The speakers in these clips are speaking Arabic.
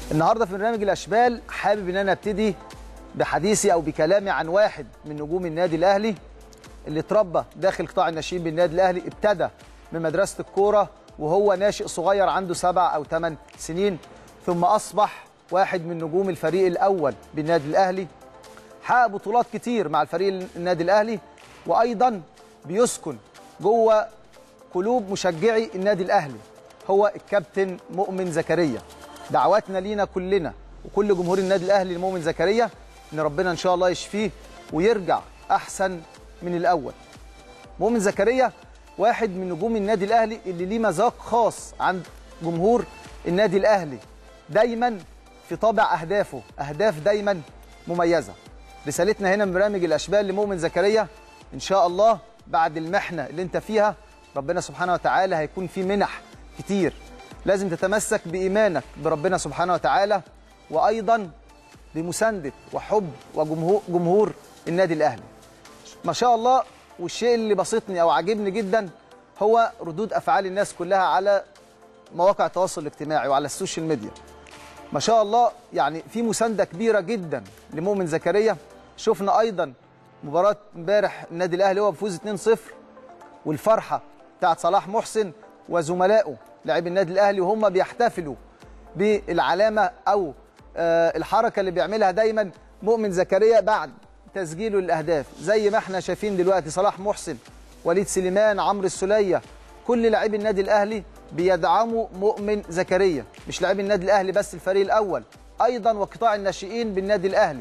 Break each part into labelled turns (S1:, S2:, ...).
S1: النهارده في برنامج الاشبال حابب ان انا ابتدي بحديثي او بكلامي عن واحد من نجوم النادي الاهلي اللي اتربى داخل قطاع الناشئين بالنادي الاهلي. ابتدى من مدرسه الكوره وهو ناشئ صغير عنده 7 أو 8 سنين، ثم اصبح واحد من نجوم الفريق الاول بالنادي الاهلي. حقق بطولات كتير مع الفريق النادي الاهلي، وايضا بيسكن جوه قلوب مشجعي النادي الاهلي. هو الكابتن مؤمن زكريا. دعواتنا لينا كلنا وكل جمهور النادي الاهلي لمؤمن زكريا ان ربنا ان شاء الله يشفيه ويرجع احسن من الاول. مؤمن زكريا واحد من نجوم النادي الاهلي اللي ليه مذاق خاص عند جمهور النادي الاهلي، دايما في طابع اهداف دايما مميزه. رسالتنا هنا من برنامج الاشبال لمؤمن زكريا ان شاء الله بعد المحنه اللي انت فيها ربنا سبحانه وتعالى هيكون في منح كتير. لازم تتمسك بإيمانك بربنا سبحانه وتعالى، وأيضا بمساندة وحب وجمهور النادي الأهلي. ما شاء الله. والشيء اللي بسطني أو عجبني جدا هو ردود أفعال الناس كلها على مواقع التواصل الاجتماعي وعلى السوشيال ميديا. ما شاء الله، يعني في مساندة كبيرة جدا لمؤمن زكريا. شفنا أيضا مباراة امبارح النادي الأهلي هو بفوز 2-0، والفرحة بتاعت صلاح محسن وزملائه لاعبي النادي الاهلي وهم بيحتفلوا بالعلامه او الحركه اللي بيعملها دايما مؤمن زكريا بعد تسجيله للاهداف. زي ما احنا شايفين دلوقتي صلاح محسن، وليد سليمان، عمرو السوليه، كل لاعبي النادي الاهلي بيدعموا مؤمن زكريا. مش لاعبي النادي الاهلي بس، الفريق الاول ايضا وقطاع الناشئين بالنادي الاهلي.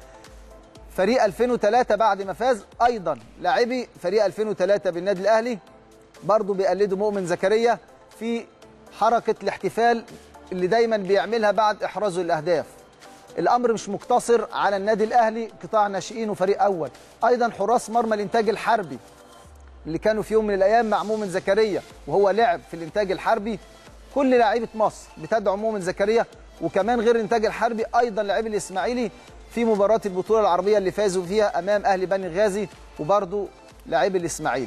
S1: فريق 2003 بعد ما فاز ايضا لاعبي فريق 2003 بالنادي الاهلي برضه بيقلدوا مؤمن زكريا في حركة الاحتفال اللي دايما بيعملها بعد إحرازه الأهداف. الأمر مش مقتصر على النادي الأهلي قطاع ناشئين وفريق أول، أيضا حراس مرمى الإنتاج الحربي اللي كانوا في يوم من الأيام مع مؤمن زكريا وهو لعب في الإنتاج الحربي. كل لاعيبة مصر بتدعم مؤمن زكريا، وكمان غير الإنتاج الحربي أيضا لاعبي الإسماعيلي في مباراة البطولة العربية اللي فازوا فيها أمام أهلي بني غازي، وبرضه لاعبي الإسماعيلي.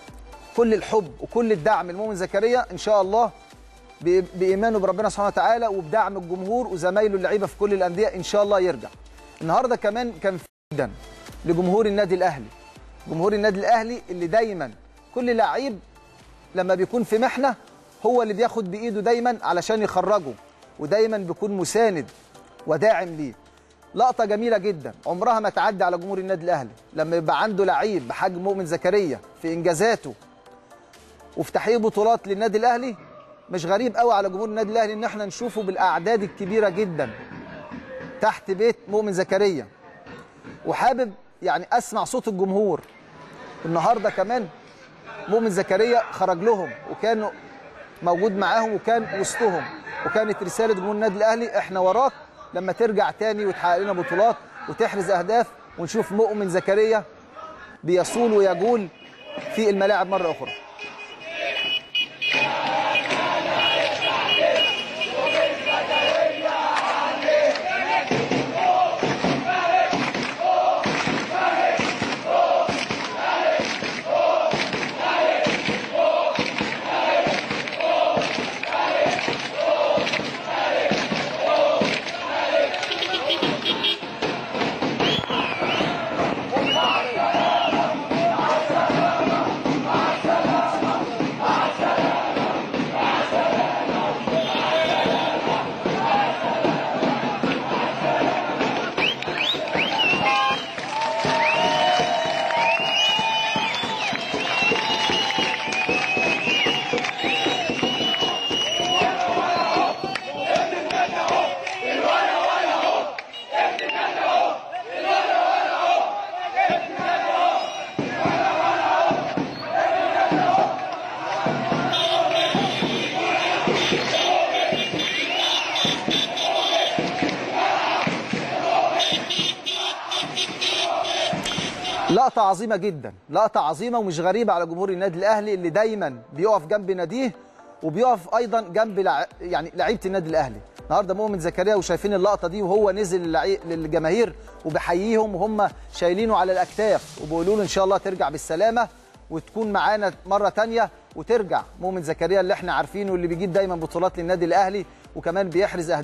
S1: كل الحب وكل الدعم لمؤمن زكريا ان شاء الله بايمانه بربنا سبحانه وتعالى وبدعم الجمهور وزمايله اللعيبه في كل الانديه ان شاء الله يرجع. النهارده كمان كان جدا لجمهور النادي الاهلي. جمهور النادي الاهلي اللي دايما كل لعيب لما بيكون في محنه هو اللي بياخد بايده دايما علشان يخرجه، ودايما بيكون مساند وداعم ليه. لقطه جميله جدا عمرها ما تعدي على جمهور النادي الاهلي لما يبقى عنده لعيب بحجم مؤمن زكريا في انجازاته وفي تحقيق بطولات للنادي الاهلي. مش غريب قوي على جمهور النادي الاهلي ان احنا نشوفه بالاعداد الكبيره جدا تحت بيت مؤمن زكريا. وحابب يعني اسمع صوت الجمهور النهارده. كمان مؤمن زكريا خرج لهم وكان موجود معاهم وكان وسطهم، وكانت رساله جمهور النادي الاهلي احنا وراك لما ترجع تاني وتحقق لنا بطولات وتحرز اهداف، ونشوف مؤمن زكريا بيصول ويجول في الملاعب مره اخرى. لقطة عظيمة جدا، لقطة عظيمة ومش غريبة على جمهور النادي الأهلي اللي دايما بيقف جنب ناديه وبيقف أيضا جنب يعني لعيبة النادي الأهلي. النهارده مؤمن زكريا وشايفين اللقطة دي وهو نزل للجماهير وبيحييهم وهم شايلينه على الأكتاف وبيقولوا له إن شاء الله ترجع بالسلامة وتكون معانا مرة تانية وترجع مؤمن زكريا اللي احنا عارفينه واللي بيجيب دايما بطولات للنادي الأهلي وكمان بيحرز أهداف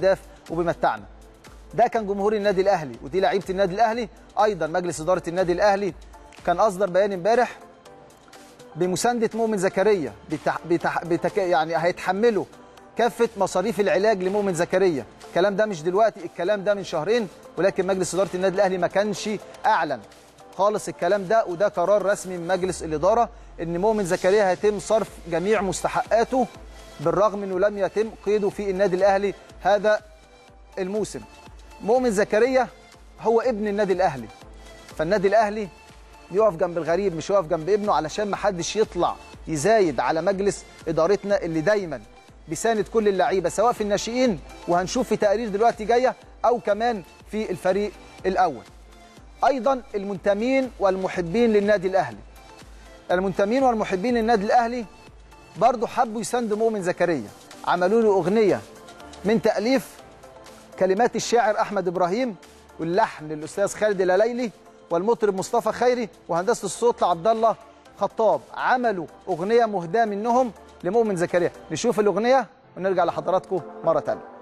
S1: وبيمتعنا. ده كان جمهور النادي الاهلي ودي لعيبه النادي الاهلي. ايضا مجلس اداره النادي الاهلي كان اصدر بيان امبارح بمسانده مؤمن زكريا يعني هيتحملوا كافه مصاريف العلاج لمؤمن زكريا. الكلام ده مش دلوقتي، الكلام ده من شهرين، ولكن مجلس اداره النادي الاهلي ما كانش اعلن خالص الكلام ده، وده قرار رسمي من مجلس الاداره ان مؤمن زكريا هيتم صرف جميع مستحقاته بالرغم انه لم يتم قيده في النادي الاهلي هذا الموسم. مؤمن زكريا هو ابن النادي الاهلي، فالنادي الاهلي يقف جنب الغريب مش يقف جنب ابنه، علشان ما حدش يطلع يزايد على مجلس ادارتنا اللي دايما بيساند كل اللعيبه سواء في الناشئين، وهنشوف في تقارير دلوقتي جايه، او كمان في الفريق الاول. ايضا المنتمين والمحبين للنادي الاهلي، المنتمين والمحبين للنادي الاهلي برضه حبوا يساندوا مؤمن زكريا، عملوا له اغنيه من تاليف كلمات الشاعر احمد ابراهيم واللحن للاستاذ خالد الهليلي والمطرب مصطفى خيري وهندسه الصوت لعبد الله خطاب. عملوا اغنيه مهداه منهم لمؤمن زكريا. نشوف الاغنيه ونرجع لحضراتكم مره ثانيه.